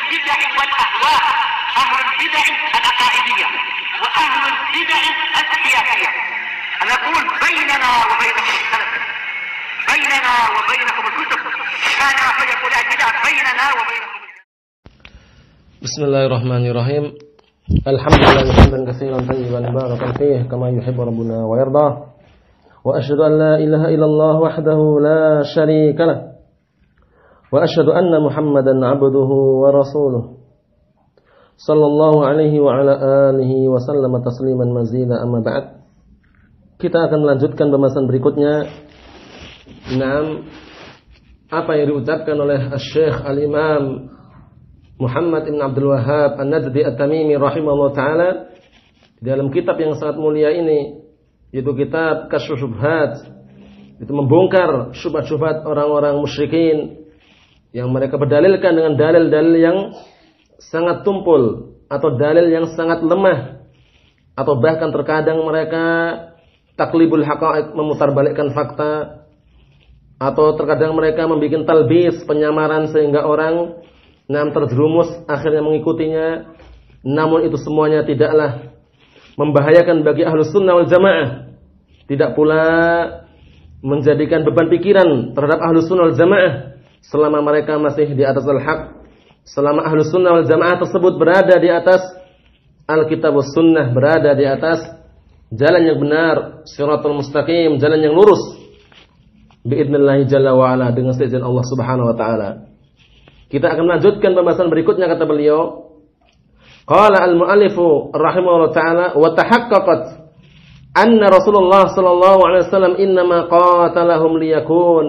البدع والأهواء، أهل البدع العقائدية وأهل البدع السياسية. أنا أقول بيننا وبينكم السلف، بيننا وبينكم الكتب، كان فيقول البدع بيننا وبينكم. Bismillahirrahmanirrahim. Alhamdulillah hamdan katsiran tayyiban barakan fihi kama yuhibbu rabbuna wa yarda. Wa asyhadu an la ilaha illallah wahdahu la syarika lah. Wa asyhadu anna Muhammadan 'abduhu wa rasuluh. Sallallahu alaihi wa ala alihi wa sallama tasliman mazida amma ba'd. Kita akan melanjutkan pembahasan berikutnya. Apa yang diucapkan oleh Asy-Syaikh Al-Imam Muhammad ibn Abdul Wahhab An-Najdi At-Tamimi rahimahullah ta'ala dalam kitab yang sangat mulia ini, yaitu kitab Kasyfus Syubhat, itu membongkar syubhat-syubhat orang-orang musyrikin yang mereka berdalilkan dengan dalil-dalil yang sangat tumpul atau dalil yang sangat lemah, atau bahkan terkadang mereka taklibul haqa'iq, memutarbalikkan fakta, atau terkadang mereka membuat talbis, penyamaran sehingga orang terjerumus akhirnya mengikutinya. Namun itu semuanya tidaklah membahayakan bagi ahlus sunnah wal jamaah, tidak pula menjadikan beban pikiran terhadap ahlus sunnah wal jamaah selama mereka masih di atas al-haq, selama ahlus sunnah wal jamaah tersebut berada di atas al-kitab was sunnah, berada di atas jalan yang benar, shiratal mustaqim, jalan yang lurus, biidznillah jalla wa ala, dengan seizin Allah subhanahu wa ta'ala. Kita akan melanjutkan pembahasan berikutnya. Kata beliau, qala al-mu'allifu rahimahullah ta'ala, wa tahaqqaqat anna Rasulullah sallallahu alaihi wasallam innama qatalahum liyakun.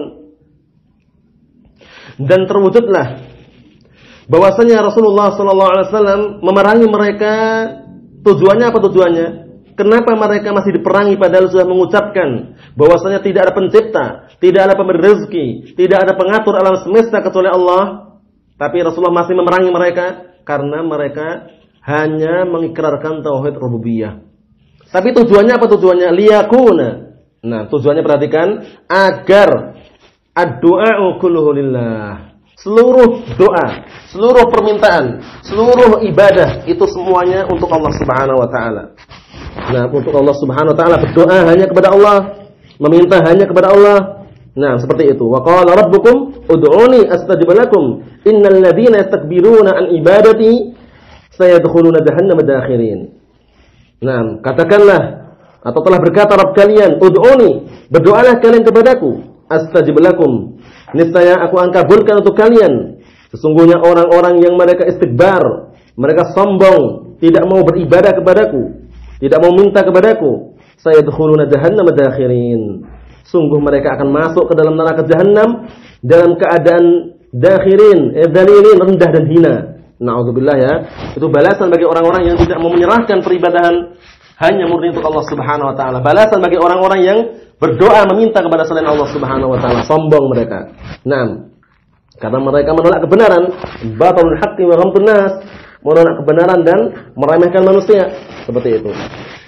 Dan terwujudlah bahwasanya Rasulullah sallallahu alaihi wasallam memerangi mereka. Tujuannya apa tujuannya? Kenapa mereka masih diperangi padahal sudah mengucapkan bahwasanya tidak ada pencipta, tidak ada pemberi rezeki, tidak ada pengatur alam semesta kecuali Allah? Tapi Rasulullah masih memerangi mereka karena mereka hanya mengikrarkan tauhid rububiyah. Tapi tujuannya apa tujuannya? Liyakuna. Nah, tujuannya perhatikan, agar ad-du'a'u kulluhu lillah. Seluruh doa, seluruh permintaan, seluruh ibadah itu semuanya untuk Allah Subhanahu wa taala. Nah, untuk Allah Subhanahu wa taala, berdoa hanya kepada Allah, meminta hanya kepada Allah. Nah, seperti itu. Wa qala rabbukum ud'uni astajib lakum innal ladzina yastakbiruna an ibadati sayadkhuluna jahannama dakhirin. Nah, katakanlah atau telah berkata Rabb kalian, ud'uni, berdoalah kalian kepadaku, astajib lakum, niscaya aku akan kabulkan untuk kalian. Sesungguhnya orang-orang yang mereka istikbar, mereka sombong, tidak mau beribadah kepadaku, tidak mau minta kepadaku, sayadkhuluna jahannama dakhirin. Sungguh mereka akan masuk ke dalam neraka Jahannam dalam keadaan dakhirin, dzalilin, rendah dan hina. Na'udzubillah ya. Itu balasan bagi orang-orang yang tidak mau menyerahkan peribadahan hanya murni untuk Allah Subhanahu wa taala. Balasan bagi orang-orang yang berdoa meminta kepada selain Allah Subhanahu wa taala. Sombong mereka. Nah, karena mereka menolak kebenaran, batalul haqqi wa ghamtun nas, menolak kebenaran dan meremehkan manusia. Seperti itu.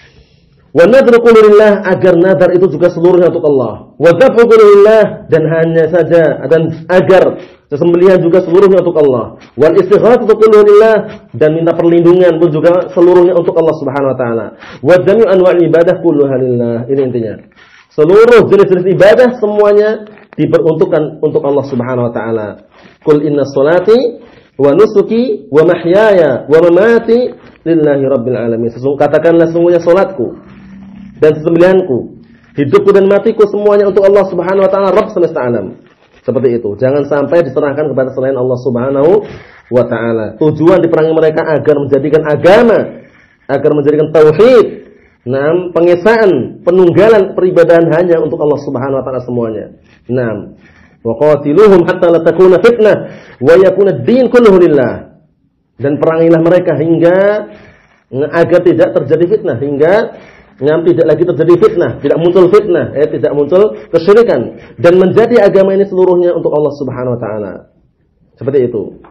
Wa nadru lillah, agar nadar itu juga seluruhnya untuk Allah. Wa dhabhu lillah, dan hanya saja dan agar sesembelihan juga seluruhnya untuk Allah. Wal istighatsatu lillah, dan minta perlindungan pun juga seluruhnya untuk Allah Subhanahu wa taala. Wa jami'u anwa'il ibadah kulluha lillah. Ini intinya. Seluruh jenis-jenis ibadah semuanya diperuntukkan untuk Allah Subhanahu wa taala. Qul inna sholati wa nusuki wa mahyaya wa mamati lillahi rabbil alamin. Katakanlah sesungguhnya salatku dan sembelihanku, hidupku dan matiku semuanya untuk Allah Subhanahu wa taala, Rabb semesta alam. Seperti itu. Jangan sampai diserahkan kepada selain Allah Subhanahu wa taala. Tujuan diperangi mereka agar menjadikan agama, agar menjadikan tauhid, pengesaan, penunggalan peribadahan hanya untuk Allah Subhanahu wa taala semuanya. Wa qatiluhum hatta la takuna fitnah wa yakuna ad-din kulluhu lillah. Dan perangilah mereka hingga agar tidak terjadi fitnah, hingga tidak lagi terjadi fitnah, tidak muncul fitnah, tidak muncul kesyirikan, dan menjadi agama ini seluruhnya untuk Allah Subhanahu wa taala. Seperti itu.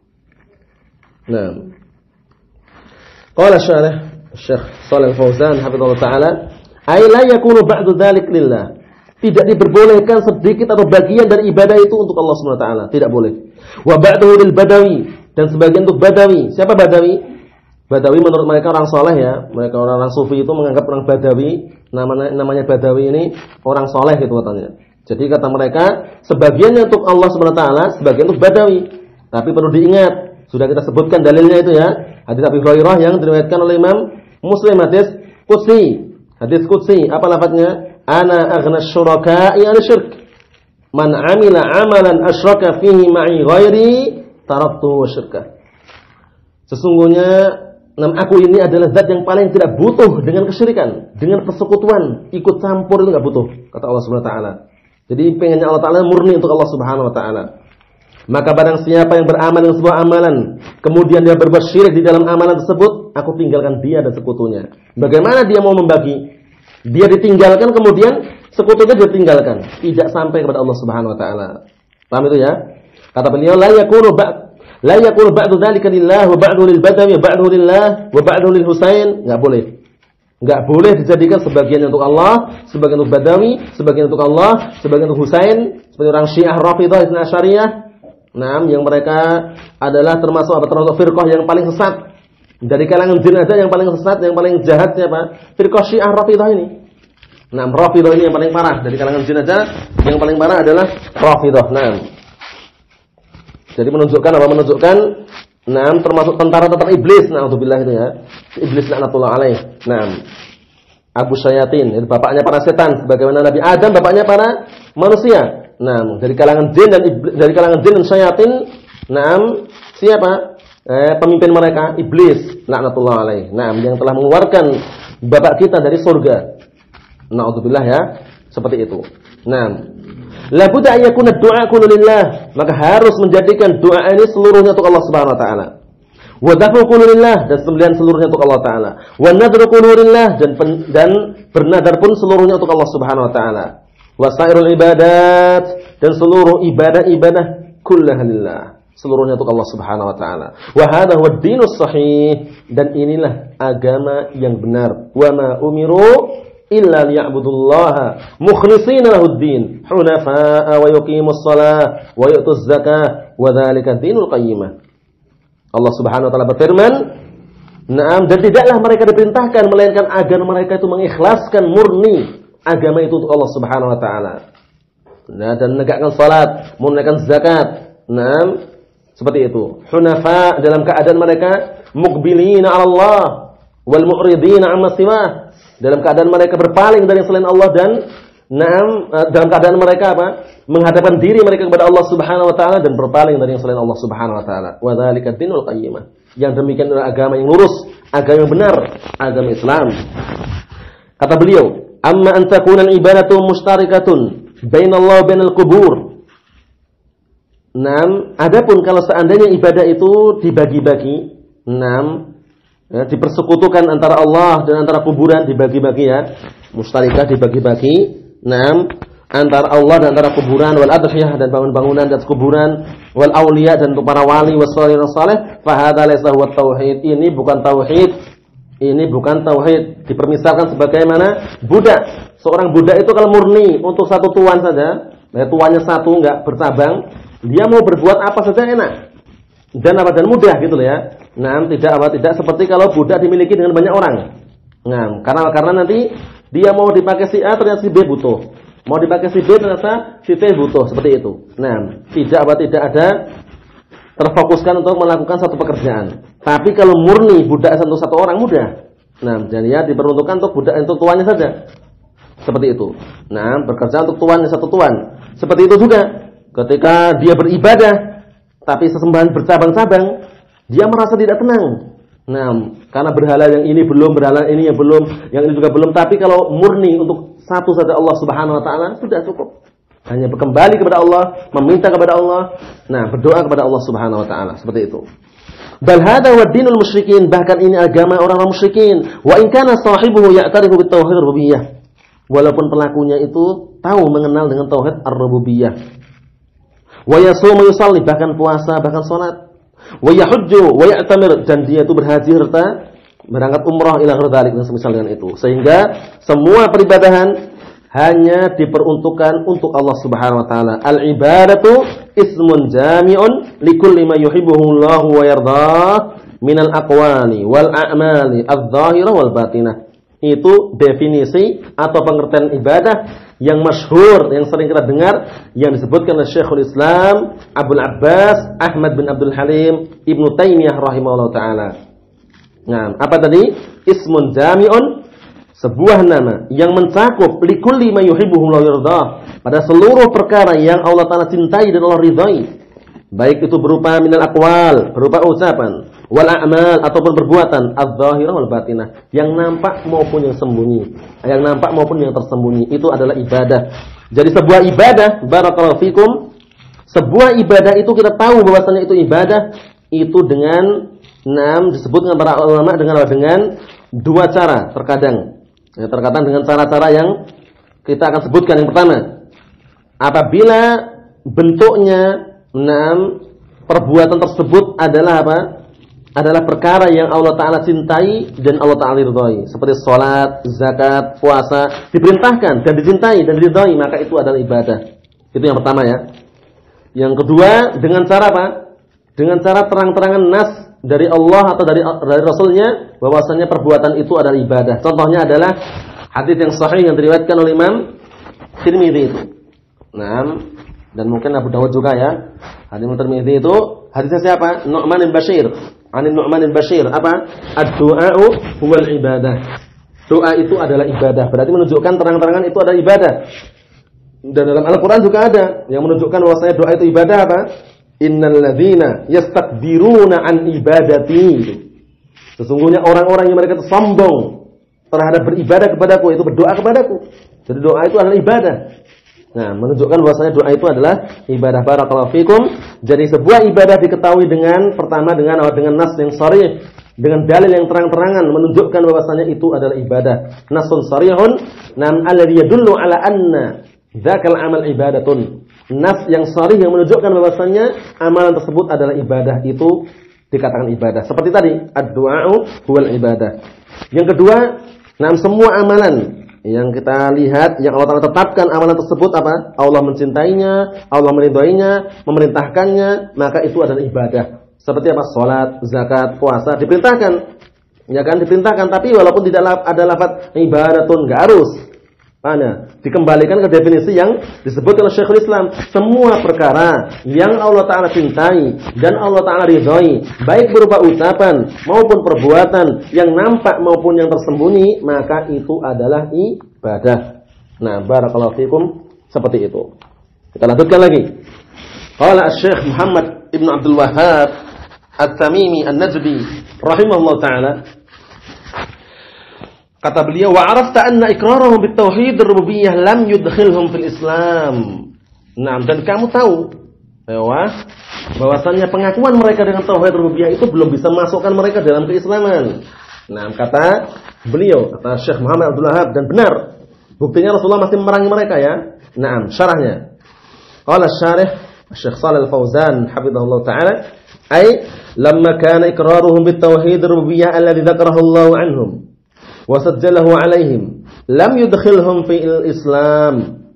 Nah, qala Syekh Shalih Al-Fauzan hafizallahu taala, ay la yakunu ba'du dzalik lillah. Tidak diperbolehkan sedikit atau bagian dari ibadah itu untuk Allah Subhanahu wa taala, tidak boleh. Wa ba'dahu lil badawi, dan sebagian untuk Badawi. Siapa Badawi? Badawi menurut mereka orang soleh ya. Mereka orang-orang sufi itu menganggap orang Badawi, namanya Badawi ini orang soleh gitu katanya. Jadi kata mereka, sebagiannya untuk Allah SWT, sebagian untuk Badawi. Tapi perlu diingat, sudah kita sebutkan dalilnya itu ya. Hadis Abi Hurairah yang diriwayatkan oleh Imam Muslim, hadis Qudsi. Hadis Qudsi, apa lafadznya? Ana aghna syuraka'i 'ala syirk. Man 'amila 'amalan asyraka fihi ma'i ghairi taraktu wa syirkah. Sesungguhnya aku ini adalah zat yang paling tidak butuh dengan kesyirikan, dengan persekutuan, ikut campur itu enggak butuh, kata Allah Subhanahu wa taala. Jadi pengennya Allah taala murni untuk Allah Subhanahu wa taala. Maka barang siapa yang beramal dengan sebuah amalan, kemudian dia berbuat syirik di dalam amalan tersebut, aku tinggalkan dia dan sekutunya. Bagaimana dia mau membagi? Dia ditinggalkan, kemudian sekutunya dia tinggalkan, tidak sampai kepada Allah Subhanahu wa taala. Paham itu ya? Kata beliau, la yakunu ba'du dzalika lillah wa ba'du lil Badawi wa ba'du lillah wa ba'du lil Husain. Enggak boleh. Enggak boleh dijadikan sebagian untuk Allah, sebagian untuk Badawi, sebagian untuk Allah, sebagian untuk Husain, seperti orang Syiah Rafidhah Itsna Asyariyah. Yang mereka adalah termasuk firqah yang paling sesat. Dari kalangan jin aja yang paling sesat, yang paling jahat siapa? Firqah Syiah Rafidhah ini. Rafidhah ini yang paling parah. Dari kalangan jin aja yang paling parah adalah Rafidhah. Jadi menunjukkan apa? Menunjukkan termasuk tentara iblis. Na'udzubillah itu ya. Iblis laknatullah alaih. Abu Syayatin, itu bapaknya para setan, sebagaimana Nabi Adam bapaknya para manusia. Dari kalangan jin dan syayatin, siapa? Pemimpin mereka iblis laknatullah alaih. Yang telah mengeluarkan bapak kita dari surga. Na'udzubillah ya. Seperti itu. La budda an yakuna ad-du'a kullu lillah, maka harus menjadikan doa ini seluruhnya untuk Allah Subhanahu wa taala. Wa dhafu kullu lillah, dan sembelihan seluruhnya untuk Allah taala. Wa nadru kullu lillah, dan bernadar pun seluruhnya untuk Allah Subhanahu wa taala. Wa sairul ibadat, dan seluruh ibadah-ibadah kullaha lillah, seluruhnya untuk Allah Subhanahu wa taala. Wa hadha huwa ad-dinus shahih, dan inilah agama yang benar. Wa ma umiru illa liya'budullaha mukhlishina lahud-din hunafa'a wa yuqimus shalah wa yu'tuz zakah wa dzalika dinul qayyimah. Allah Subhanahu wa taala berfirman, dan tidaklah mereka diperintahkan melainkan agar mereka itu mengikhlaskan murni agama itu untuk Allah Subhanahu wa taala. Dan menegakkan salat, menunaikan zakat. Seperti itu. Hunafa, dalam keadaan mereka muqbilina 'ala Allah wal mu'ridina 'amma siwah, dalam keadaan mereka berpaling dari selain Allah, dan dalam keadaan mereka menghadapkan diri mereka kepada Allah Subhanahu wa taala dan berpaling dari selain Allah Subhanahu wa taala. Wa dzalika dinul qayyimah. Yang demikian adalah agama yang lurus, agama yang benar, agama Islam. Kata beliau, amma an takuna al-ibadatu mushtarikatun bainallah wa bainal qubur. Adapun kalau seandainya ibadah itu dibagi-bagi, dipersekutukan antara Allah dan antara kuburan, dibagi-bagi ya, mustarikah dibagi-bagi, antara Allah dan antara kuburan, wal adhiyah dan bangun-bangunan dan kuburan, wal auliya dan untuk para wali, wassalihin saleh, fa hadza laysa huwa tauhid. Ini bukan tauhid. Ini bukan tauhid. Dipermisalkan sebagaimana budak. Seorang budak itu kalau murni untuk satu tuan saja, tuannya satu enggak bercabang, dia mau berbuat apa saja enak. Dan mudah gitu loh ya. Tidak seperti kalau budak dimiliki dengan banyak orang. Karena nanti dia mau dipakai si A ternyata si B butuh. Mau dipakai si B ternyata si T butuh, seperti itu. Tidak ada terfokuskan untuk melakukan satu pekerjaan. Tapi kalau murni budak satu orang mudah. Jadi ya diperuntukkan untuk budak untuk tuannya saja. Seperti itu. Bekerja untuk tuannya satu tuan. Seperti itu juga ketika dia beribadah tapi sesembahan bercabang-cabang, dia merasa tidak tenang. Karena berhala yang ini belum, berhala ini yang belum, yang ini juga belum. Tapi kalau murni untuk satu saja Allah Subhanahu wa taala, sudah cukup. Hanya kembali kepada Allah, meminta kepada Allah, berdoa kepada Allah Subhanahu wa taala, seperti itu. Bal hadza huwa dinul musyrikin, bahkan ini agama orang-orang musyrikin. Wa in kana sahibuhu ya'tarifu bit tauhid rububiyyah. Walaupun pelakunya itu tahu mengenal dengan tauhid ar-rububiyyah. Wa yasumu yusalli, bahkan puasa, bahkan salat. Wa yahujju wa ya'tamir, dan dia itu berhaji serta berangkat umrah ila dzalik, dan semisal dengan itu. Sehingga semua peribadahan hanya diperuntukkan untuk Allah Subhanahu wa taala. Al-ibadatu ismun jami'un likulli ma yuhibbuhu Allah wa yardah minal aqwali wal a'mali adh-dhahirah wal batinah. Itu definisi atau pengertian ibadah yang masyhur, yang sering kita dengar, yang disebutkan oleh Syekhul Islam Abdul Abbas Ahmad bin Abdul Halim Ibnu Taimiyah rahimahullah ta'ala. Nah, apa tadi? Ismun jami'un, sebuah nama yang mencakup likulli ma yuhibbuhu wa yardah, pada seluruh perkara yang Allah Ta'ala cintai dan Allah ridhai. Baik itu berupa minal aqwal, berupa ucapan, wal a'mal ataupun perbuatan, adz-dzahirah wal batinah, yang nampak maupun yang sembunyi, yang nampak maupun yang tersembunyi, itu adalah ibadah. Jadi sebuah ibadah, barakallahu fikum, sebuah ibadah itu kita tahu bahwasanya itu ibadah itu dengan disebutkan para ulama dengan dua cara terkadang. Ya, terkadang dengan cara-cara yang kita akan sebutkan. Yang pertama, apabila bentuknya perbuatan tersebut adalah apa? Adalah perkara yang Allah Ta'ala cintai dan Allah Ta'ala ridhai. Seperti sholat, zakat, puasa, diperintahkan dan dicintai dan diridhai, maka itu adalah ibadah. Itu yang pertama ya. Yang kedua, dengan cara apa? Dengan cara terang-terangan nas dari Allah atau dari Rasulnya bahwasanya perbuatan itu adalah ibadah. Contohnya adalah hadis yang sahih yang diriwayatkan oleh Imam Tirmidzi itu. Dan mungkin Abu Dawud juga ya. Hadis Tirmidzi itu hadisnya siapa? Nu'man bin Bashir. Anin Nu'man bin Bashir, apa? Ad-du'a'u huwal ibadah. Doa itu adalah ibadah. Berarti menunjukkan terang-terangan itu adalah ibadah. Dan dalam Al-Qur'an juga ada yang menunjukkan bahwasanya doa itu ibadah apa? Innal ladzina yastakbiruna an ibadati. Sesungguhnya orang-orang yang mereka sombong terhadap beribadah kepadaku, itu berdoa kepadaku. Jadi doa itu adalah ibadah. Nah, menunjukkan bahwasanya doa itu adalah ibadah. Barakallahu fikum. Jadi sebuah ibadah diketahui dengan pertama dengan nas yang sharih, dengan dalil yang terang-terangan menunjukkan bahwasanya itu adalah ibadah. Nasun sharihun nam alladhi yadullu ala anna dzakal amal ibadatun. Nas yang sharih yang menunjukkan bahwasanya amalan tersebut adalah ibadah, itu dikatakan ibadah. Seperti tadi, ad-du'a'u huwal ibadah. Yang kedua, semua amalan yang kita lihat, yang Allah Ta'ala tetapkan amalan tersebut apa? Allah mencintainya, Allah meridhoinya, memerintahkannya, maka itu adalah ibadah. Seperti apa? Salat, zakat, puasa, diperintahkan. Ya kan, diperintahkan, tapi walaupun tidak ada lafaz ibadatun, enggak harus. Dikembalikan ke definisi yang disebut oleh Syekhul Islam. Semua perkara yang Allah Ta'ala cintai dan Allah Ta'ala ridhoi, baik berupa ucapan maupun perbuatan, yang nampak maupun yang tersembunyi, maka itu adalah ibadah. Nah, barakallahu fikum, seperti itu. Kita lanjutkan lagi. Qala Asy-Syaikh Muhammad Ibn Abdul Wahhab At-Tamimi An-Najdi rahimahullah ta'ala, kata beliau, wa arafta anna iqrarahum bitauhid ar-rububiyyah lam yudkhilhum fil Islam. Dan kamu tahu bahwasannya pengakuan mereka dengan tauhid rububiyah itu belum bisa masukkan mereka dalam keislaman. Kata beliau, kata Syekh Muhammad Abdul Wahhab, dan benar. Buktinya Rasulullah masih memerangi mereka ya. Syarahnya. Qala syarih Syekh Shalih Al-Fauzan hafizahullah taala, ay lamma kana iqraruhum bitauhid ar-rububiyyah alladhi dzakarahu Allah anhum wasajjalahu alaihim lam yudkhilhum fil Islam.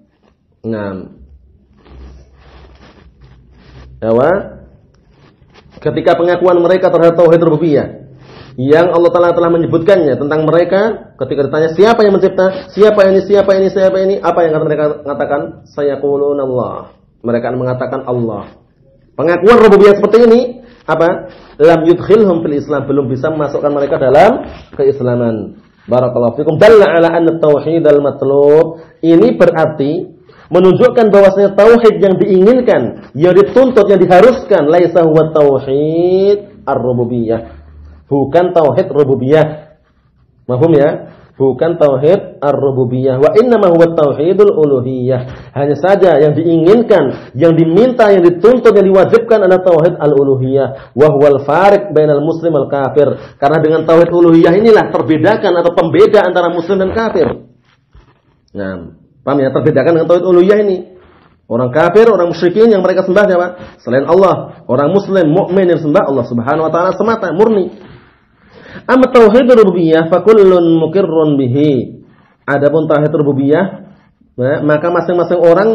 Ketika pengakuan mereka terhadap tauhid rububiyah yang Allah Ta'ala telah menyebutkannya tentang mereka, ketika ditanya siapa yang mencipta, siapa ini, apa yang mereka katakan? Sayaquluna Allah. Mereka mengatakan Allah. Pengakuan rububiyah seperti ini apa? Lam yudkhilhum fil Islam, belum bisa memasukkan mereka dalam keislaman. Barakallahu fikum. Dalla ala anna tauhid al-matlub. Ini berarti menunjukkan bahwasanya tauhid yang diinginkan, yang dituntut, yang diharuskan, laisa huwa tauhid ar-rububiyah. Bukan tauhid rububiyah. Paham ya? Bukan tauhid ar-rububiyah. Wa innama huwa tauhidul uluhiyah. Hanya saja yang diinginkan, yang diminta, yang dituntut, yang diwajibkan adalah tauhid al-uluhiyah. Wa huwal fariq bainal muslim wal kafir. Karena dengan tauhid uluhiyah inilah terbedakan atau pembeda antara muslim dan kafir. Paham ya? Terbedakan dengan tauhid uluhiyah ini. Orang kafir, orang musyrikin yang mereka sembah siapa? Selain Allah. Orang muslim, mukmin yang sembah Allah Subhanahu wa taala semata, murni. Amma tauhid rububiyah fa kullun muqirrun bihi. Adapun tauhid rububiyah, maka masing-masing orang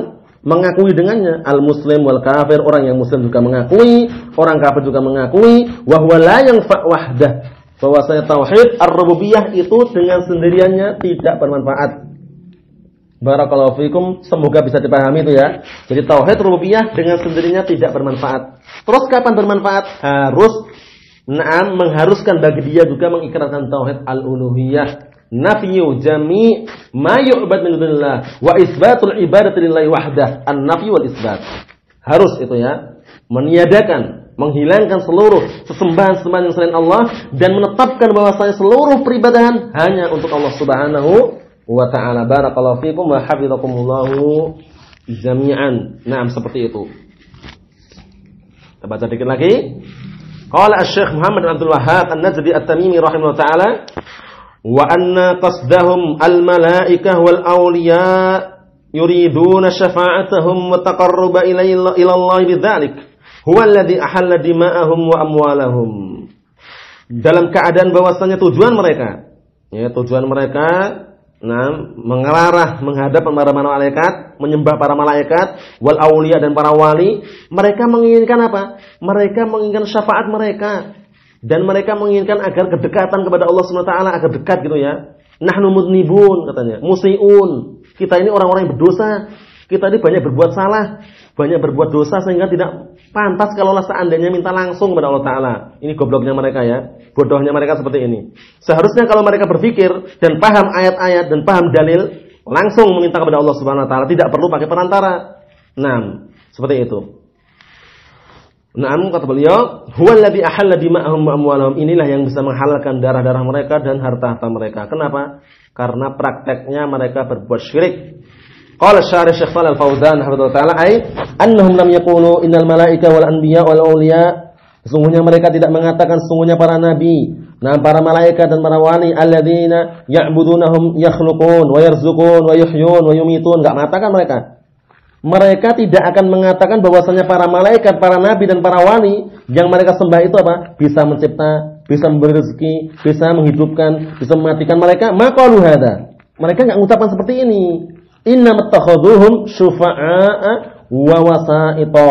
mengakui dengannya. Al-muslim wal kafir, orang yang muslim juga mengakui, orang kafir juga mengakui, wa huwa la yanfa' wahdah, bahwasanya tauhid ar-rububiyah itu dengan sendiriannya tidak bermanfaat. Barakallahu fikum, semoga bisa dipahami itu ya. Jadi tauhid rububiyah dengan sendirinya tidak bermanfaat. Terus kapan bermanfaat? Harus mengharuskan bagi dia juga mengikrarkan tauhid al-uluhiyah. Nafyu jami' ma yu'bad min dunillah wa isbatul ibadati lillahi wahdah. An-nafyu wal isbat. Harus itu ya. Meniadakan, menghilangkan seluruh sesembahan-sembahan yang selain Allah dan menetapkan bahwasanya seluruh peribadahan hanya untuk Allah Subhanahu wa ta'ala. Barakallahu fikum wa hafizakumullahu jami'an. Naam, seperti itu. Kita baca dikit lagi. Qala Asy-Syaikh Muhammad bin Abdul Wahhab An-Najdi At-Tamimi rahimahullahu ta'ala, wa anna qasdahum al-malaikah wal awliya yuriduna syafa'atahum wa taqarruba ila Allah bidzalik huwa alladhi ahalla dima'ahum wa amwalahum. Dalam keadaan bahwasanya tujuan mereka mengarah menghadap para malaikat, menyembah para malaikat, wal aulia dan para wali, mereka menginginkan apa? Mereka menginginkan syafaat mereka dan mereka menginginkan agar kedekatan kepada Allah Subhanahu wa taala agar dekat gitu ya. Nahnu mudnibun katanya, musiun. Kita ini orang-orang yang berdosa. Kita ini banyak berbuat salah, banyak berbuat dosa sehingga tidak pantas kalau seandainya minta langsung kepada Allah Ta'ala. Ini gobloknya mereka ya, bodohnya mereka seperti ini. Seharusnya kalau mereka berpikir dan paham ayat-ayat dan paham dalil, langsung meminta kepada Allah Subhanahu Wa Ta'ala, tidak perlu pakai perantara. Nah, seperti itu. Naam, kata beliau, huwallazi ahalla dima'ahum wa amwalahum. Inilah yang bisa menghalalkan darah-darah mereka dan harta-harta mereka. Kenapa? Karena prakteknya mereka berbuat syirik. Qala syarih Syekh Shalal Al-Fauzan hafizahullah taala ay annahum lam yaqulu innal malaika wal anbiya wal awliya, sesungguhnya mereka tidak mengatakan sesungguhnya para nabi, para malaikat dan para wali alladzina ya'budunahum yakhluqun wa yarzuqun wa yuhyun wa yumitun, enggak mengatakan mereka. Mereka tidak akan mengatakan bahwasanya para malaikat, para nabi dan para wali yang mereka sembah itu apa? Bisa mencipta, bisa memberi rezeki, bisa menghidupkan, bisa mematikan. Mereka maqalu hada. Mereka enggak mengucapkan seperti ini. Innamattakhaduhum syufa'a wa wasa'ita.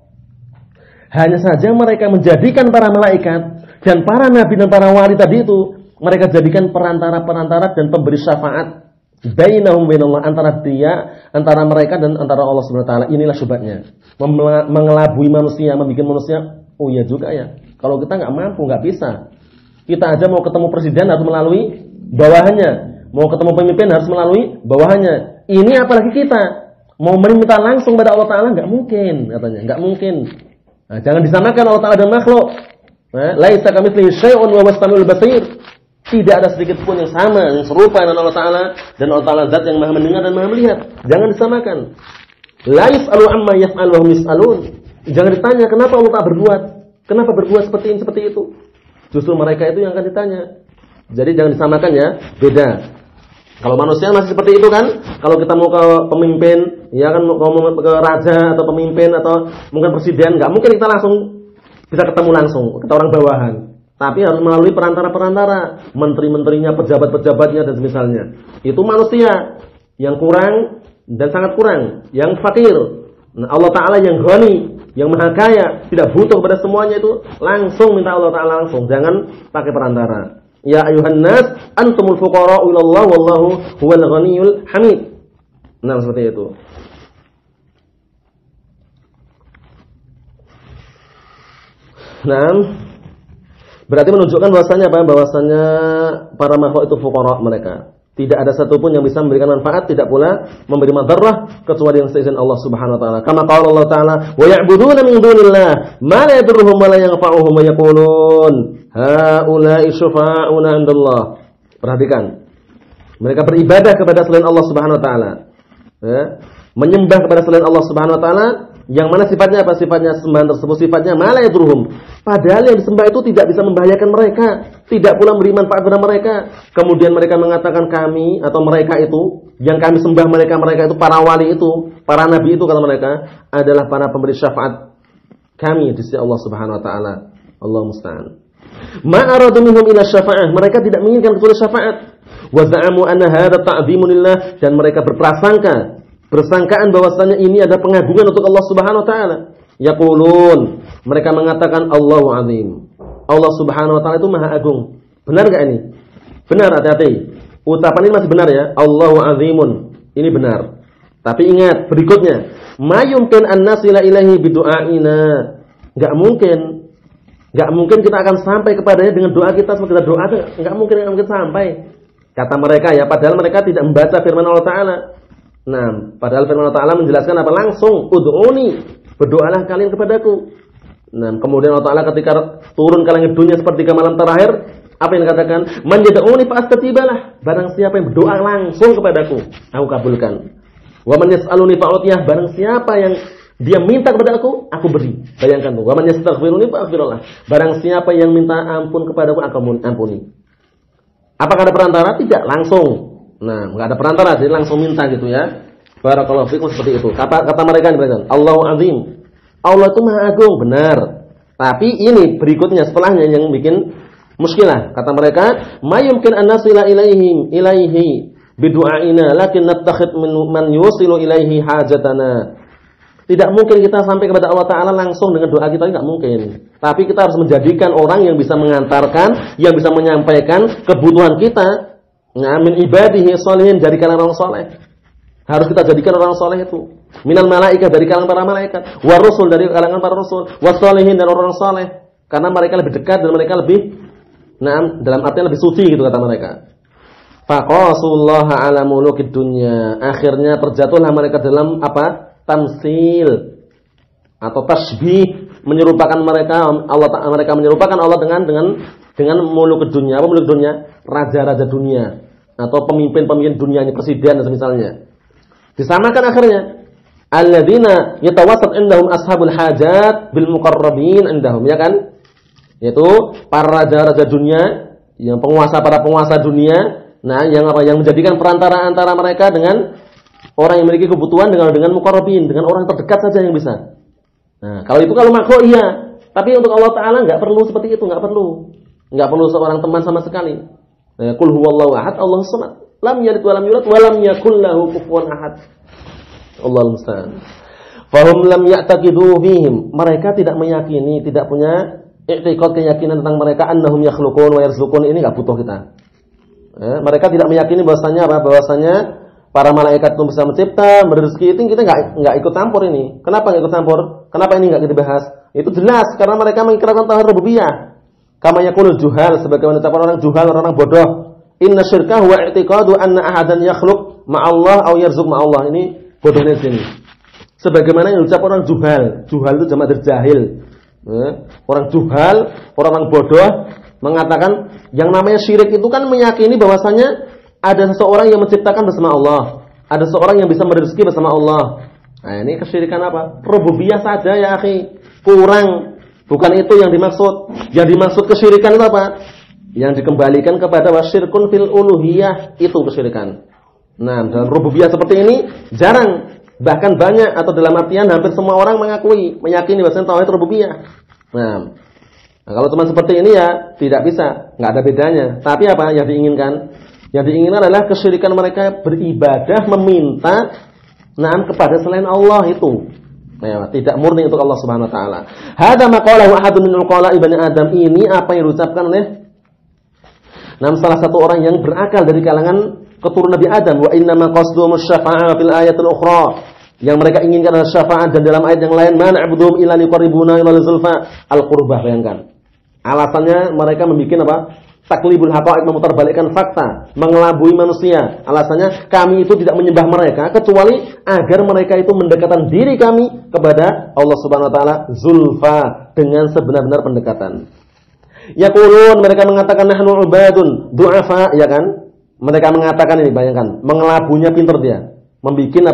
Hanya saja mereka menjadikan para malaikat dan para nabi dan para wali tadi itu, mereka jadikan perantara-perantara dan pemberi syafaat bainahum bainallah, antara mereka dan antara Allah Subhanahu wa taala. Inilah syubhatnya. Mengelabui manusia, membuat manusia, oh iya juga ya. Kalau kita enggak mampu, enggak bisa. Kita aja mau ketemu presiden harus melalui bawahannya. Mau ketemu pemimpin harus melalui bawahannya. Ini apalagi kita mau meminta langsung pada Allah Ta'ala, enggak mungkin katanya, enggak mungkin. Nah, jangan disamakan Allah Ta'ala dan makhluk. Laisa kamitslihi syai'un wa huwas samiul basir. Tidak ada sedikit pun yang sama, yang serupa dengan Allah Ta'ala, dan Allah Ta'ala zat yang Maha mendengar dan Maha melihat. Jangan disamakan. La yas'alu amma yaf'al wa hum yas'alun. Jangan ditanya kenapa Allah Ta'ala berbuat, kenapa berbuat seperti ini seperti itu. Justru mereka itu yang akan ditanya. Jadi jangan disamakan ya, beda. Kalau manusia masih seperti itu kan, kalau kita mau ke pemimpin, ya kan mau ke raja atau pemimpin atau mungkin presiden, nggak mungkin kita langsung bisa ketemu langsung, kita orang bawahan. Tapi harus melalui perantara-perantara, menteri-menterinya, pejabat-pejabatnya dan semisalnya. Itu manusia yang kurang dan sangat kurang, yang fakir. Nah, Allah Ta'ala yang ghani, yang maha kaya, tidak butuh pada semuanya itu, langsung minta Allah Ta'ala langsung, jangan pakai perantara. Ya ayuhan nas antumul fuqara'u ila Allah wallahu huwal ghaniyul hamid. Nah, seperti itu. Nah, berarti menunjukkan bahwasanya apa? Bahwasanya para makhluk itu fuqara mereka. Tidak ada satupun yang bisa memberikan manfaat, tidak pula memberi madarrah kecuali yang seizin Allah Subhanahu wa taala. Kama qala Allah Ta'ala, "Wa ya'buduna min dunillah ma la yadurruhum wa la yanfa'uhum wa yaqulun haula'i syufa'una 'indallah." Perhatikan. Mereka beribadah kepada selain Allah Subhanahu wa taala. Ya. Menyembah kepada selain Allah Subhanahu wa taala, yang mana sifatnya apa? Sifatnya sembahan tersebut sifatnya ma la yadurruhum. Padahal yang disembah itu tidak bisa membahayakan mereka, tidak pula memberi manfaat kepada mereka. Kemudian mereka mengatakan kami atau mereka itu, yang kami sembah mereka itu para wali itu, para nabi itu kata mereka adalah para pemberi syafaat kami di sisi Allah Subhanahu wa taala. Allah musta'an. Ma aradu minhum ila syafa'ah. Mereka tidak menginginkan kecuali syafaat. Wa za'amu anna hadza ta'dhimun lillah, dan mereka berprasangka, bersangkaan bahwasanya ini ada pengagungan untuk Allah Subhanahu wa taala. Yaqulun, mereka mengatakan Allahu azim. Allah Subhanahu wa taala itu Maha Agung. Benar enggak ini? Benar, hati-hati. Ucapan ini masih benar ya. Allahu azimun. Ini benar. Tapi ingat berikutnya, ma yumkin an nasila ilaihi bidu'aina. Enggak mungkin kita akan sampai kepadanya dengan doa kita sekedar doa, enggak mungkin sampai. Kata mereka ya, padahal mereka tidak membaca firman Allah taala. Nah, padahal firman Allah taala menjelaskan apa? Langsung ud'uni, berdoalah kalian kepadaku. Nah, kemudian Allah taala ketika turun ke langit dunia sepertiga malam terakhir, apa yang dikatakan? Man yad'uni fa'astajibalah. Barang siapa yang berdoa langsung kepadaku, aku kabulkan. Wa man yas'aluni fa'utiyah. Barang siapa yang dia minta kepada aku beri. Bayangkan tuh. Wa man yastaghfiruni fa'aghfirullah. Barang siapa yang minta ampun kepadaku, aku ampuni. Apakah ada perantara? Tidak, langsung. Nah, enggak ada perantara, jadi langsung minta gitu ya. Barakallahu fikum, seperti itu. Kata mereka Allahu azim. Allah itu Maha Agung, benar. Tapi ini berikutnya setelahnya yang bikin muskilah. Kata mereka, "Ma yumkin an nasila ilaihi bidu'aina lakin nattakhid man yusilu ilaihi hajatana." Tidak mungkin kita sampai kepada Allah taala langsung dengan doa kita, enggak mungkin. Tapi kita harus menjadikan orang yang bisa mengantarkan, yang bisa menyampaikan kebutuhan kita. Min ibadihi sholihin, dari kalangan orang saleh. Harus kita jadikan orang saleh itu. Minal malaikah, dari kalangan para malaikat, wa rusul, dari kalangan para rasul, wassolihin, dan orang saleh. Karena mereka lebih dekat dan mereka lebih dalam artian lebih suci gitu kata mereka. Faqasullaha ala mulukid dunya. Akhirnya terjatuhlah mereka dalam apa? Tamsil atau tasbih, menyerupakan mereka menyerupakan Allah dengan muluk dunia. Apa muluk dunia? Raja-raja dunia atau pemimpin-pemimpin dunia, ini presiden dan semisalnya. Disamakan akhirnya. Alladzina yatawassat indahum ashabul hajat bil muqarrabin indahum, ya kan? Yaitu para raja-raja dunia, yang para penguasa dunia, yang menjadikan perantara antara mereka dengan orang yang memiliki kebutuhan dengan muqarrabin, dengan orang terdekat saja yang bisa. Nah, kalau makhluk iya, tapi untuk Allah taala enggak perlu seperti itu, enggak perlu seorang teman sama sekali. Qul huwallahu ahad, Allahus samad, lam yalid wa lam yulad wa lam yakul lahu kufuwan ahad. Allahul musta'an. Fahum lam ya'taqidu fihim, mereka tidak meyakini, tidak punya i'tiqad, keyakinan tentang mereka annahum yakhluqun wa yarzuqun, ini enggak butuh kita. Mereka tidak meyakini bahwasanya para malaikat itu bisa mencipta, berrezeki, itu kita enggak ikut campur ini. Kenapa enggak ikut campur? Kenapa ini enggak kita bahas? Itu jelas karena mereka mengingkarkan tauhid rububiyah. Kama yaqulul juhal, sebagaimana ucapan orang juhal, orang bodoh. Inna syirka huwa i'tiqadu anna ahadan yakhluq ma'allah aw yarzuq ma'allah. Ini bodohnya di sini. Sebagaimana yang diucap orang juhal. Juhal itu jamak dari jahil. Orang juhal, orang bodoh mengatakan yang namanya syirik itu kan meyakini bahwasanya ada seseorang yang menciptakan bersama Allah, ada seorang yang bisa merezeki bersama Allah. Nah, ini kesyirikan apa? Rububiyah saja ya akhi. Kurang. Bukan itu yang dimaksud. Yang dimaksud kesyirikan itu apa? Yang dikembalikan kepada wasyirkun fil uluhiyah, itu kesyirikan. Nah, dalam rububiyah seperti ini jarang, bahkan banyak, atau dalam artian hampir semua orang meyakini bahwasanya tauhid rububiyah. Nah, kalau cuma seperti ini ya tidak bisa, enggak ada bedanya. Tapi apa yang diinginkan? Yang diinginkan adalah kesyirikan mereka beribadah meminta kepada selain Allah itu. Nah, tidak murni untuk Allah Subhanahu wa taala. Hadza maqalahu ahadun min uqala'i bani Adam. Ini apa yang diucapkan oleh salah satu orang yang berakal dari kalangan keturunan Nabi Adam. Wa inna ma qasduhum asy-syafa'ah fil ayatil ukhra. Yang mereka inginkan adalah syafaat, dan dalam ayat yang lain ma na'buduhum illa liqarribuna ila zulfa al-qurbah. Bayangkan. Alasannya mereka membuat apa? Taklibul haqa'iq, memutarbalikkan fakta, mengelabui manusia. Alasannya kami itu tidak menyembah mereka kecuali agar mereka itu mendekatkan diri kami kepada Allah Subhanahu wa taala zulfa, dengan sebenar-benar pendekatan. Yaqulun, mereka mengatakan nahnu ubadun du'afa, ya kan? Mereka mengatakan ini, bayangkan, mengelabuinya pintar dia. Membikin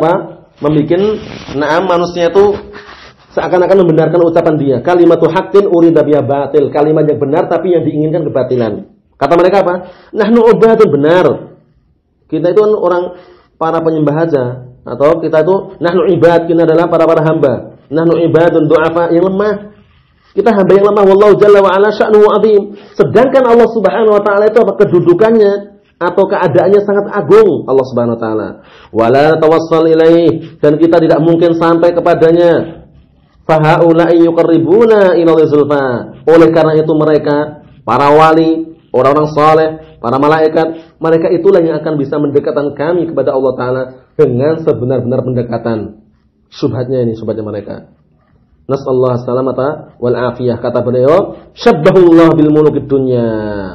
manusia itu seakan-akan membenarkan ucapan dia. Kalimatu haqqin urida biha batil, kalimat yang benar tapi yang diinginkan kebatilan. Kata mereka apa? Nahnu ubadun, benar. Kita itu orang para penyembah aja, atau kita itu nahnu ibad, kita adalah para hamba. Nahnu ibadun du'afa, yang lemah. Kita hamba yang lemah. Wallahu jalla wa ala sya'nuhu 'azim. Sedangkan Allah Subhanahu wa taala itu apa? Kedudukannya atau keadaannya sangat agung Allah Subhanahu wa taala. Wala tawassal ilaih, dan kita tidak mungkin sampai kepadanya. Fa haula'i yuqarribuna ila zulfa. Oleh karena itu mereka, para wali, orang-orang saleh, para malaikat, mereka itulah yang akan bisa mendekatkan kami kepada Allah taala dengan sebenar-benar pendekatan. Syubhatnya ini, syubhatnya mereka. Nasallahu salamata wal afiyah. Kata beliau, syabbahullah bil mulukid dunya.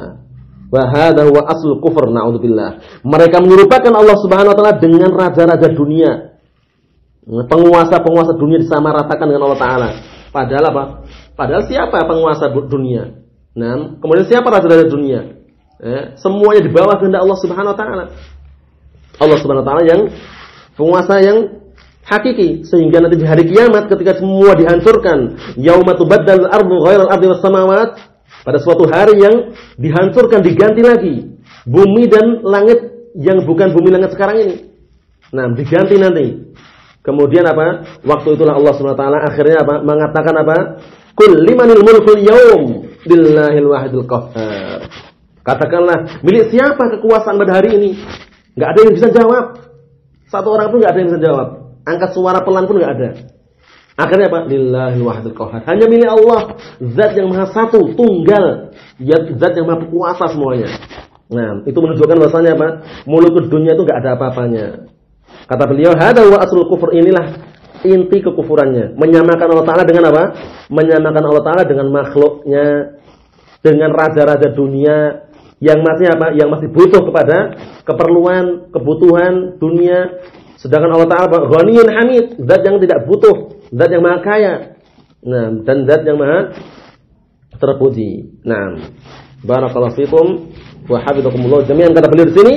Wa hadha huwa aslul kufur, naudzubillah. Mereka menyerupakan Allah Subhanahu wa taala dengan raja-raja dunia. Penguasa-penguasa dunia disamaratakan dengan Allah taala. Padahal apa? Padahal siapa penguasa dunia? Nah, kemudian siapa raja-raja dunia? Semuanya di bawah kehendak Allah Subhanahu wa taala. Allah Subhanahu wa taala yang penguasa yang hakiki, sehingga nanti di hari kiamat ketika semua dihancurkan, yauma tubaddal ardu ghairal ardi was samawat, pada suatu hari yang dihancurkan diganti lagi bumi dan langit yang bukan bumi langit sekarang ini. Nah, diganti nanti. Kemudian apa? Waktu itulah Allah Subhanahu wa taala akhirnya apa? Mengatakan apa? Qul limanil mulkul yaum billahil wahidil qahhar. Katakanlah, milik siapa kekuasaan pada hari ini? Enggak ada yang bisa jawab. Satu orang pun enggak ada yang bisa jawab. Angkat suara pelan pun enggak ada. Akhirnya apa? Lillahil wahidil qahhar. Hanya milik Allah, zat yang maha satu, tunggal, zat yang maha kuasa semuanya. Nah, itu menunjukkan bahasanya apa? Mulukul dunia itu enggak ada apa-apanya. Kata beliau, hada wa aslul kufur, inilah inti kekufurannya. Menyamakan Allah Ta'ala dengan apa? Menyamakan Allah Ta'ala dengan makhluknya, dengan raja-raja dunia yang masih apa? Yang masih butuh kepada keperluan, kebutuhan dunia. Sedangkan Allah Ta'ala Ghaniyun Hamid, zat yang tidak butuh, zat yang maha kaya. Nah, dan zat yang maha terpuji. Nah, barakallahu fikum wa hafizakumullah jami'an. Kata beliau di sini,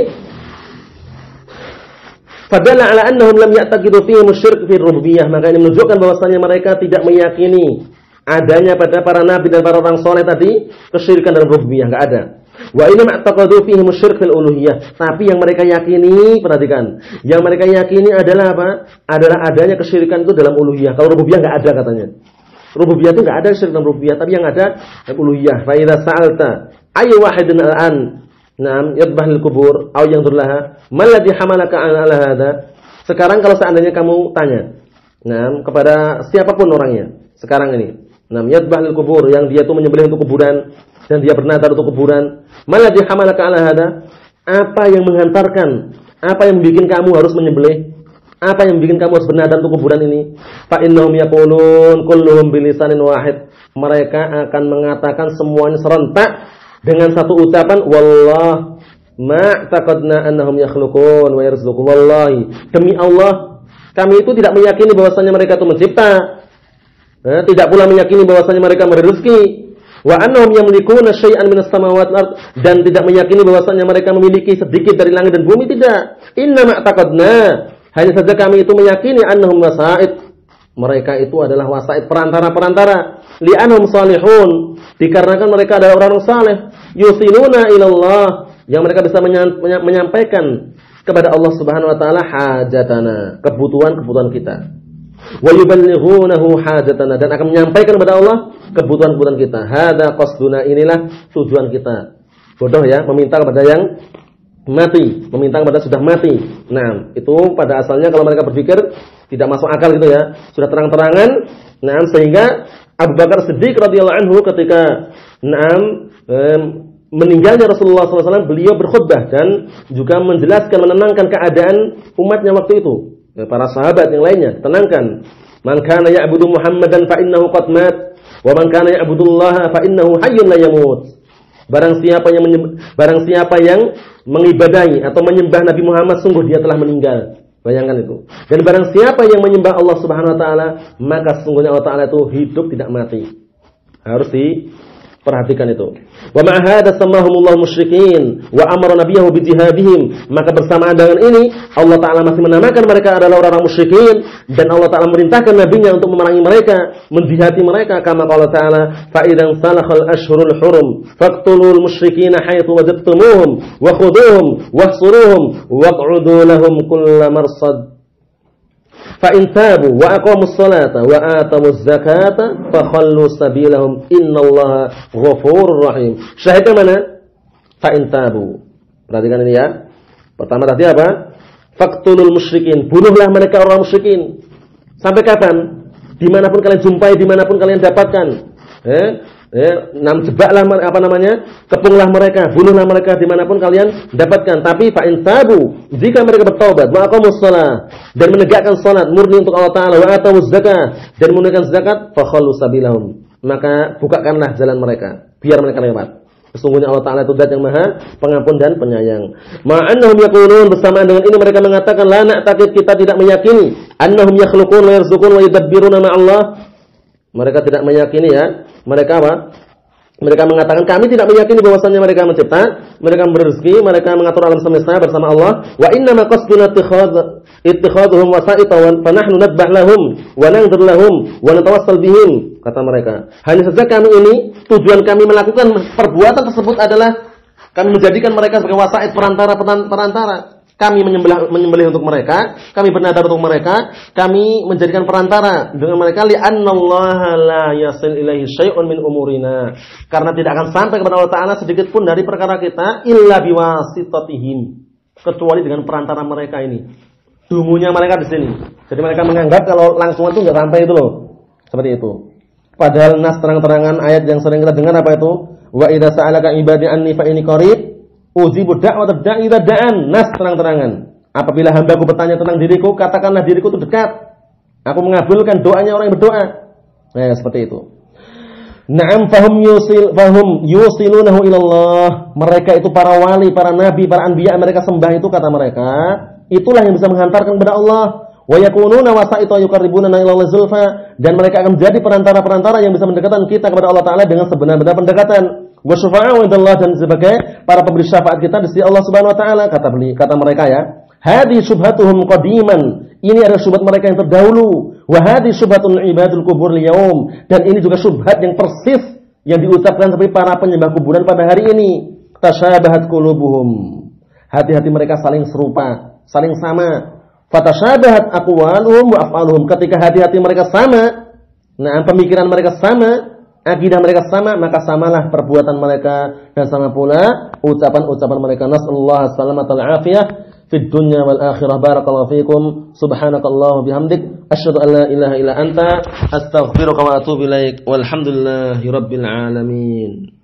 fadalla ala annahum lam ya'taqidu fihi musyrik fi rububiyyah. Maka ini menunjukkan bahwasanya mereka tidak meyakini adanya pada para nabi dan para orang soleh tadi kesyirikan dalam rububiyah, enggak ada. Wa inna ma'taqadu fihi musyrik fil uluhiyah. Tapi yang mereka yakini, perhatikan, yang mereka yakini adalah apa? Adalah adanya kesyirikan itu dalam uluhiyah. Kalau rububiyah enggak ada katanya. Rububiyah itu enggak ada syirik dalam rububiyah, tapi yang ada uluhiyah. Fa idza sa'alta ayu wahidin al'an Naam yadbahil kubur au yanzur laha malladhi hamalaka ala hadha. Sekarang kalau seandainya kamu tanya, naam, kepada siapapun orangnya sekarang ini, naam yadbahil kubur, yang dia itu menyembelih untuk kuburan dan dia bernadar untuk kuburan, malladhi hamalaka ala hadha, apa yang menghantarkan, apa yang bikin kamu harus menyembelih, apa yang bikin kamu harus bernadar untuk kuburan ini? Fa innahum yaqulun kulluhum bilisanin wahid. Mereka akan mengatakan semuanya serentak dengan satu ucapan, wallah ma'taqadna annahum yakhluqun wa yarzuqun. Wallahi, demi Allah, kami itu tidak meyakini bahwasanya mereka itu mencipta, tidak pula meyakini bahwasanya mereka memberi rezeki, wa annahum yamlikuna syai'an minas samawati wal ard, dan tidak meyakini bahwasanya mereka memiliki sedikit dari langit dan bumi, tidak. Inna ma'taqadna, hanya saja kami itu meyakini annahum wasa'id, mereka itu adalah wasa'id, perantara-perantara, li'annahum salihun, dikarenakan mereka adalah orang-orang saleh, yusiluna ilallah, yang mereka bisa menyampaikan kepada Allah Subhanahu wa taala hajatana, kebutuhan-kebutuhan kita. Wa yuballighunahu hajatana, dan akan menyampaikan kepada Allah kebutuhan-kebutuhan kita. Hadza qasduna, inilah tujuan kita. Bodoh ya, meminta kepada yang mati, meminta kepada sudah mati. Nah, itu pada asalnya kalau mereka berpikir tidak masuk akal gitu ya. Sudah terang-terangan, nah, sehingga Abu Bakar Siddiq radhiyallahu anhu ketika meninggalnya Rasulullah SAW, beliau berkhutbah dan juga menjelaskan, menenangkan keadaan umatnya waktu itu. Para sahabat yang lainnya tenangkan. Man kana ya'budu Muhammadan fa innahu qad mat, wa man kana ya'budullaha fa innahu hayyun la yamut. Barang siapa yang mengibadahi atau menyembah Nabi Muhammad, sungguh dia telah meninggal. Bayangkan itu. Dan barang siapa yang menyembah Allah Subhanahu wa taala, maka sesungguhnya Allah taala itu hidup, tidak mati. Harus diperhatikan itu. Wa ma hadza samahumullahu musyrikin wa amara nabiyahu bi jihadihim. Maka bersamaan dengan ini Allah taala masih menamakan mereka adalah orang-orang musyrikin, dan Allah taala merintahkan nabinya untuk memerangi mereka, menjihati mereka, kama qala taala fa idzan salakhal ashhurul hurum faqtulul musyrikina haitsu wajadtumuhum wa khuduhum wahsuruhum waq'udu lahum kull marsad. Fa in tabu wa aqamus salata wa atamuz zakata fa khallu sabilahum innallaha ghafurur rahim. Syahidnya mana? Fa in tabu. Perhatikan ini ya. Pertama tadi apa? Faqtulul musyrikin. Bunuhlah mereka orang musyrikin. Sampai kapan? Dimanapun kalian jumpai, dimanapun kalian dapatkan. Jebaklah kepunglah mereka, bunuhlah mereka dimanapun kalian dapatkan. Tapi fa in tabu, jika mereka bertaubat, wa aqamus shalah, dan menegakkan salat murni untuk Allah Taala, wa atawuz zakah, dan menunaikan zakat, fa khallu sabilahum, maka bukakanlah jalan mereka, biar mereka lewat. Sesungguhnya Allah Ta'ala itu zat yang maha pengampun dan penyayang. Ma'annahum yaqulun, bersamaan dengan ini mereka mengatakan, la na'taqid, kita tidak meyakini, annahum yakhluqun wa yarzuqun wa yudabbiruna ma'allah. Mereka tidak meyakini ya. Mereka apa? Mereka mengatakan kami tidak meyakini bahwasannya mereka mencipta, mereka memberi rezeki, mereka mengatur alam semesta bersama Allah. Wa inna ma qasduna ittikhadhuhum wasa'ita fa nahnu nadbah lahum wa nangdir lahum wa natawassal bihim, kata mereka. Hanya saja kami ini, tujuan kami melakukan perbuatan tersebut adalah kami menjadikan mereka sebagai wasa'id, perantara. Kami menyembelih untuk mereka, kami bernadar untuk mereka, kami menjadikan perantara dengan mereka, li'annallaha la yasil ilaihi syai'un min umurina, karena tidak akan sampai kepada Allah Ta'ala sedikit pun dari perkara kita, illa biwasitatihim, kecuali dengan perantara mereka ini. Dungunya mereka di sini. Jadi mereka menganggap kalau langsung itu enggak sampai itu loh. Seperti itu. Padahal nas terang-terangan ayat yang sering kita dengar apa itu? Wa idza sa'alaka ibadi anni fa inni qarib ujibu da'watad da'i idza da'an. Nas terang-terangan. Apabila hambaku bertanya tentang diriku, katakanlah diriku itu dekat. Aku mengabulkan doanya orang yang berdoa. Nah, seperti itu. Na'am fahum yusilunahu ilallah. Mereka itu para wali, para nabi, para anbiya, mereka sembah itu, kata mereka, itulah yang bisa menghantarkan kepada Allah. Wa yakununa wasa'ita yuqarribuna ila Allah zulfa, dan mereka akan menjadi perantara-perantara yang bisa mendekatkan kita kepada Allah Ta'ala dengan sebenar-benar pendekatan. Wa syufa'a'u indallah, dan sebagai para pemberi syafaat kita di sisi Allah Subhanahu wa taala, kata mereka ya. Hadi syubhatuhum qadiman, ini adalah syubhat mereka yang terdahulu. Wa hadi syubhatun ibadul kubur liyaum, dan ini juga syubhat yang persis yang diucapkan seperti para penyembah kuburan pada hari ini. Tasyabahat qulubuhum, hati-hati mereka saling serupa, saling sama. Fatasyabahat aqwaluhum wa af'aluhum, ketika hati-hati mereka sama, nah pemikiran mereka sama, akidah mereka sama, maka samalah perbuatan mereka dan sama pula ucapan-ucapan mereka. Nasallahu salamata wal afiyah fid dunya wal akhirah. Barakallahu fikum. Subhanakallah wa bihamdik, asyhadu an la ilaha illa anta, astaghfiruka wa atubu ilaik. Walhamdulillahirabbil alamin.